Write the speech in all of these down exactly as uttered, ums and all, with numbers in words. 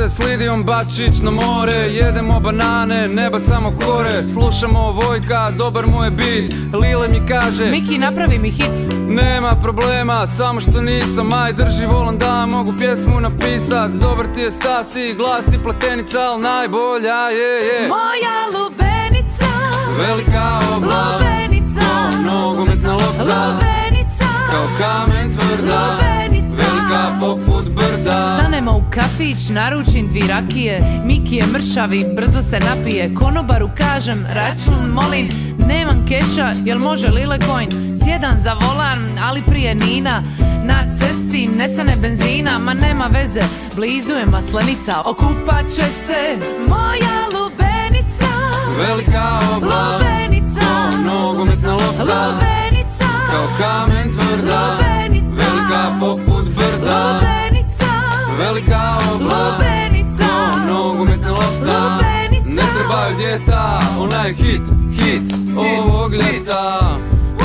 se s Lidijom Bačić na more, jedemo banane, ne bacamo kore, slušamo Vojka, dobar mu je beat. Lile mi kaže, Miki, napravi mi hit. Nema problema, samo što nisam, aj drži volan da mogu pjesmu napisat. Dobar ti je stas i glas i platenica, al najbolja je, je Moja lubenica, velika obla, lubenica, nogometna lopta, lubenica, kao kamen tvrda, lubenica, velika poput brda. Stanemo u kafić, naručim dvi rakije, Miki je mršavi, brzo se napije. Konobaru kažem, račun molim, nemam keša, jel može Lile coin? Sjedam za volan, ali prije Nina, na cesti nesene benzina, ma nema veze, blizu je Maslenica, okupat će se moja lubenica, Velika obla, lubenica, nogometna lopta, lubenica, kao kamen tvrda, lubenica, velika poput brda. lubenica, Velika obla, lubenica, nogometna lopta, lubenica, ne trebaju djeta, ona je hit, hit ovog ljeta.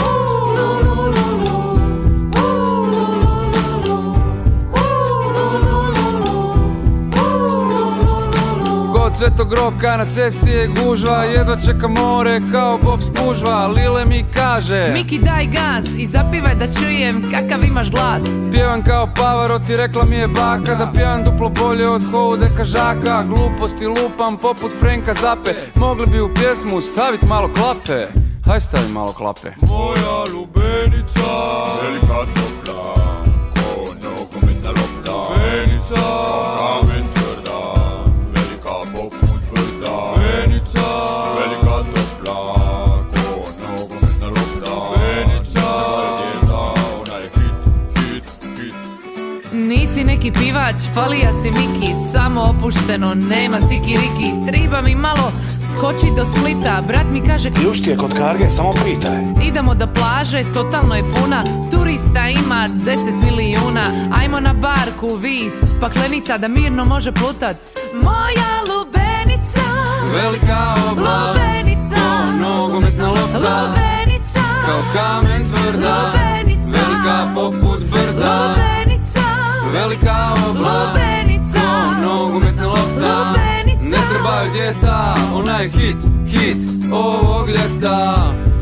Kod Svetog Roka na cesti je gužva, jedva čeka more kao Bob spužva. Lile mi kaže, Miki daj gas i zapivaj da čujem kakav imaš glas. pjevam kao Pavarotti, rekla mi je baka da pjevam duplo bolje od Houde Kažaka. Gluposti lupam poput Frenka Zape, mogli bi u pjesmu stavit malo klape. Haj stavi malo klape. Moja lubenica, velika topla, ko nogometna lopta, lubenica, kamen tvrda, velika poput brda, lubenica, velika topla, ko nogometna lopta, lubenica, djeta, ona je hit, hit, hit. Nisi neki pivač, falija si Miki, samo opušteno, nema sikiriki. Triba mi malo skoči do Splita, brat mi kaže Ljušti je kod Karge, samo pitaj. idemo do plaže, totalno je puna, turista ima deset milijuna. Ajmo na barku, vis, paklenica da mirno može plutat. Moja lubenica, Velika obla, lubenica, nogometna lopta, lubenica, kao kamen tvrda, lubenica, velika poput brda. lubenica, Velika obla, lubenica, nogometna lopta, lubenica, ne trebaju djeta, ona je hit, hit ovog ljeta.